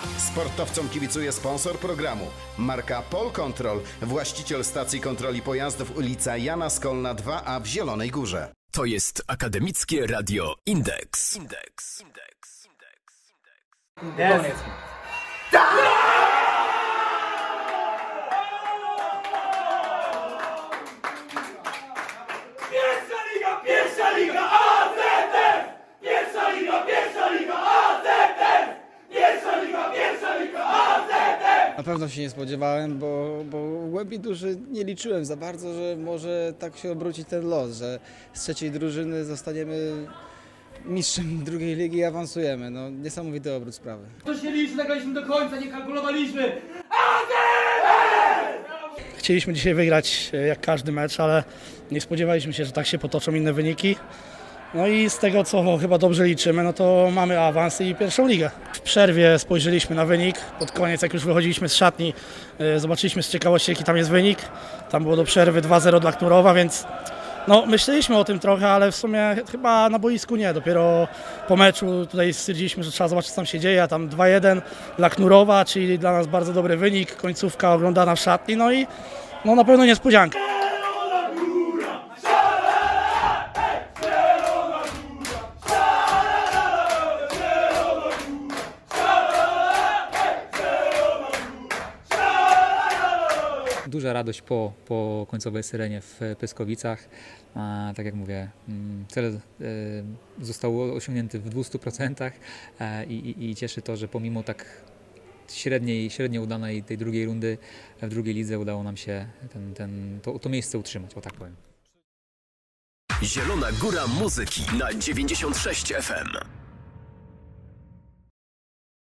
Sportowcom kibicuje sponsor programu. Marka Polcontrol, właściciel stacji kontroli pojazdów, ulica Jana Skolna 2A w Zielonej Górze. To jest Akademickie Radio Indeks. Koniec. Pierwsza liga AZF! Pierwsza liga AZF! Pierwsza liga AZF! Na pewno się nie spodziewałem, bo w głębi duszy nie liczyłem za bardzo, że może tak się obrócić ten los, że z trzeciej drużyny zostaniemy mistrzem drugiej ligi i awansujemy. No, niesamowity obrót sprawy. To się liczy, zagraliśmy do końca, nie kalkulowaliśmy! Chcieliśmy dzisiaj wygrać jak każdy mecz, ale nie spodziewaliśmy się, że tak się potoczą inne wyniki. No i z tego, co chyba dobrze liczymy, no to mamy awans i pierwszą ligę. W przerwie spojrzeliśmy na wynik. Pod koniec, jak już wychodziliśmy z szatni, zobaczyliśmy z ciekawości, jaki tam jest wynik. Tam było do przerwy 2-0 dla Knurowa, więc no, myśleliśmy o tym trochę, ale w sumie chyba na boisku nie. Dopiero po meczu tutaj stwierdziliśmy, że trzeba zobaczyć, co tam się dzieje. A tam 2-1 dla Knurowa, czyli dla nas bardzo dobry wynik. Końcówka oglądana w szatni, no i no, na pewno niespodzianka. Duża radość po końcowej syrenie w Pyskowicach. Tak jak mówię, cel został osiągnięty w 200% i cieszy to, że pomimo tak średnio udanej tej drugiej rundy w drugiej lidze udało nam się to miejsce utrzymać, o tak powiem. Zielona Góra Muzyki na 96 FM.